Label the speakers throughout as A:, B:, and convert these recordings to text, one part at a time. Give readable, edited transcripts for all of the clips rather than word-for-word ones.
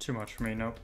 A: too much for me, nope.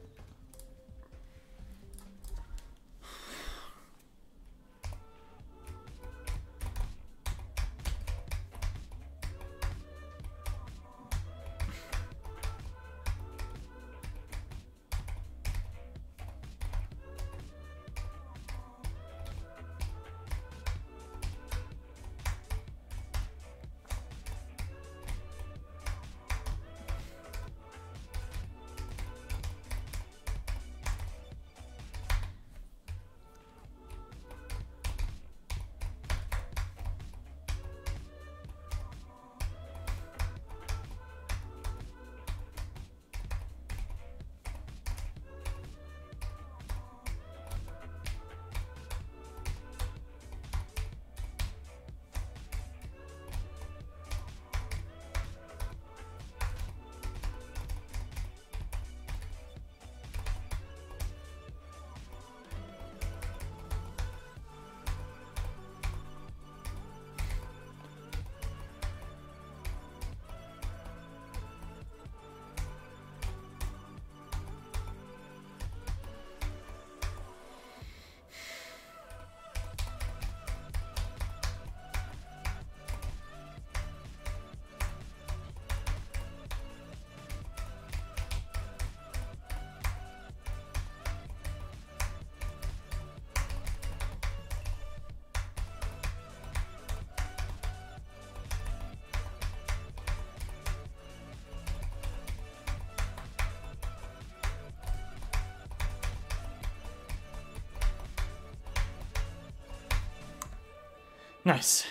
A: Nice.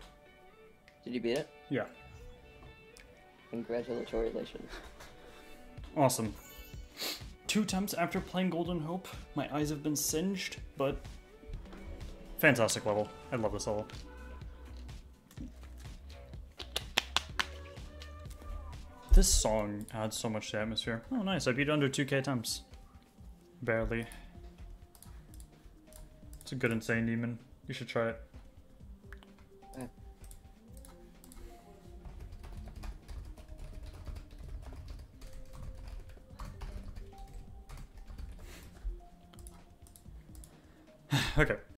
B: Did you beat it?
A: Yeah.
B: Congratulations.
A: Awesome. 2 attempts after playing Golden Hope. My eyes have been singed, but fantastic level. I love this level. This song adds so much to the atmosphere. Oh, nice. I beat under 2k attempts. Barely. It's a good Insane Demon. You should try it. Okay.